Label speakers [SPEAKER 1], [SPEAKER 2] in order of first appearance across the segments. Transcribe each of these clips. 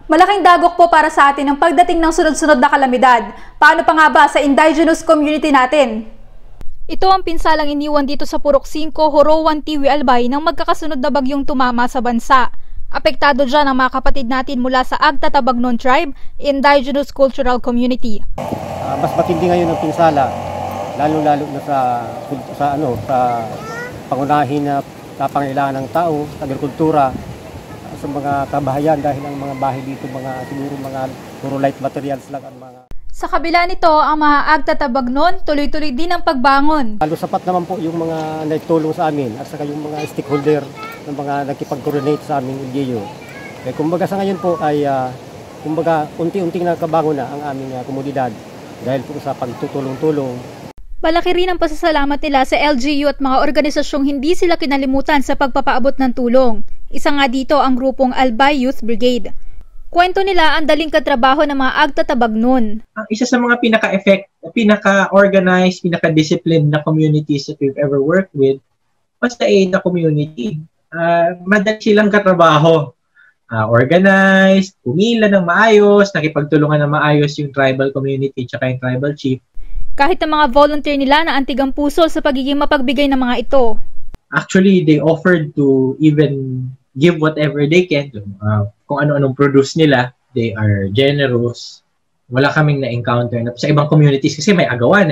[SPEAKER 1] Malaking dagok po para sa atin ang pagdating ng sunod-sunod na kalamidad. Paano pa nga ba sa indigenous community natin? Ito ang pinsalang iniwan dito sa Purok 5, Horowan, Tiwi, Albay nang magkakasunod na bagyong tumama sa bansa. Apektado dyan ang mga kapatid natin mula sa Agtatabagnon Tribe, Indigenous Cultural Community.
[SPEAKER 2] Mas matindi ngayon ang pinsala, lalo-lalo na sa pangunahin na kapangailangan ng tao, agrikultura, sa mga kabahayan dahil ang mga bahay dito siguro puro light materials lang ang mga.
[SPEAKER 1] Sa kabila nito, ang mga Agtatabagnon tuloy-tuloy din ang pagbangon.
[SPEAKER 2] Lalo sapat naman po yung mga nagtulong sa amin at saka yung mga stakeholder ng mga nagkipag-coordinate sa aming LGU. Kaya kumbaga sa ngayon po ay unti-unting nakabangon na ang aming komunidad dahil po sa pagtutulong-tulong.
[SPEAKER 1] Malaki rin ang pasasalamat nila sa LGU at mga organisasyong hindi sila kinalimutan sa pagpapaabot ng tulong. Isa nga dito ang grupong Albay Youth Brigade. Kwento nila ang daling katrabaho ng mga Agtatabagnon.
[SPEAKER 3] Isa sa mga pinaka-organized, pinaka-disciplined na communities that we've ever worked with was the AIDA community. Madali silang katrabaho. Organized, pumila ng maayos, nakipagtulungan ng maayos yung tribal community at yung tribal chief.
[SPEAKER 1] Kahit ang mga volunteer nila na antigang puso sa pagiging mapagbigay ng mga ito.
[SPEAKER 3] Actually, they offered to even give whatever they can. Kung ano-anong produce nila, they are generous. Wala kaming na-encounter na sa ibang communities kasi may agawan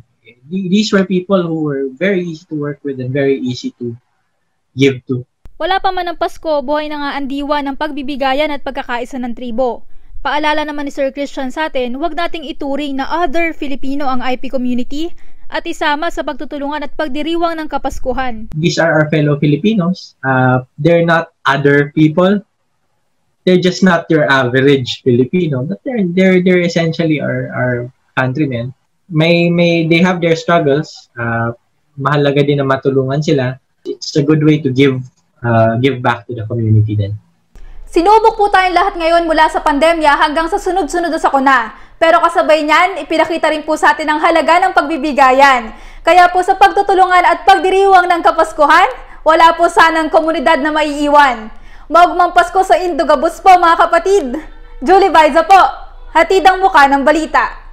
[SPEAKER 3] these were people who were very easy to work with and very easy to give to.
[SPEAKER 1] Wala pa man ang Pasko, buhay na nga ang diwa ng pagbibigayan at pagkakaisa ng tribo. Paalala naman ni Sir Christian sa atin, huwag nating ituring na other Filipino ang IP community at isama sa pagtutulungan at pagdiriwang ng Kapaskuhan.
[SPEAKER 3] These are our fellow Filipinos. They're not other people. They're just not your average Filipino, but they're essentially our countrymen. They have their struggles. Mahalaga din na matulungan sila. It's a good way to give back to the community din.
[SPEAKER 1] Sinubok po tayong lahat ngayon mula sa pandemya hanggang sa sunod-sunod na sakuna. Pero kasabay niyan, ipinakita rin po sa atin ang halaga ng pagbibigayan. Kaya po sa pagtutulungan at pagdiriwang ng Kapaskuhan, wala po sanang komunidad na maiiwan. Maugmang Pasko sa Indogabus po mga kapatid. Julie Baiza po, hatid ang muka ng balita.